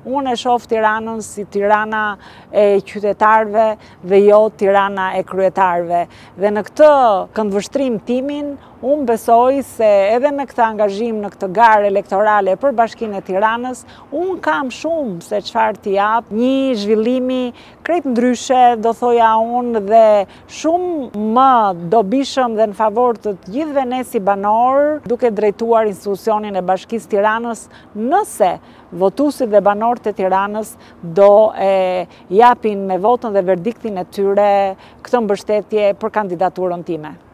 Unë e shoh Tiranën si Tirana e qytetarëve dhe jo Tirana e kryetarëve. Dhe në këtë këndvështrim timin, unë besoj se edhe me këtë angazhim në këtë garë elektorale për Bashkinë e Tiranës, unë kam shumë se çfarë t'i jap, një zhvillimi krejt ndryshe, do thoja unë, dhe shumë më dobishëm dhe në favor të gjithëve ne si banor, duke drejtuar institucionin e Bashkisë Tiranës, nëse votuesit dhe banorët e Tiranës do e japin me votën dhe verdiktin e tyre këtë mbështetje për kandidaturën time.